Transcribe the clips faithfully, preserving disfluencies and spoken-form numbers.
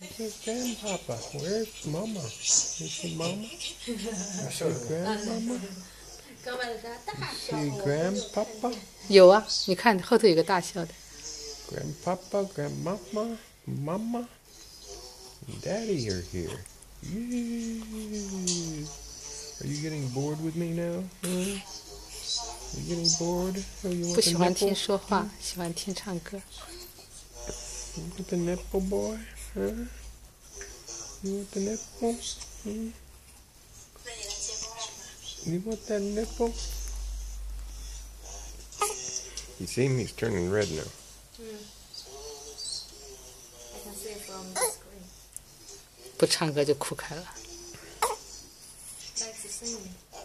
Where's Grandpapa? Where's Mama? Is she Mama? Is she Grandmama? Is she Grandpapa? 有啊，你看后头有个大笑的。 Grandpapa, Grandmama, Mama, Daddy are here. Yeah. Are you getting bored with me now? Huh? Are you getting bored? Oh, you want 不喜欢 the 听 nipple? 说话，喜欢听唱歌。 You want the nipple, boy? Huh? You want the nipple? Hmm? You want that nipple? You see him? He's turning red now. Mm. I can see it from the screen. 不唱歌就哭开了。 Likes to sing.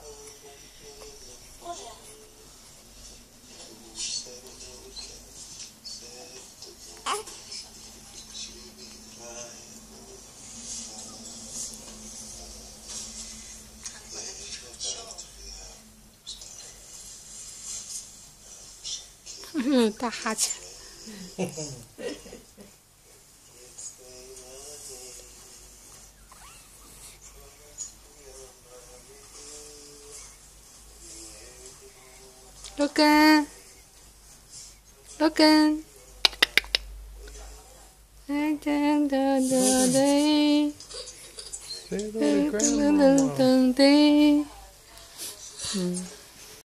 嗯，大哈欠。Logan, Logan. Say hello to Grandmama.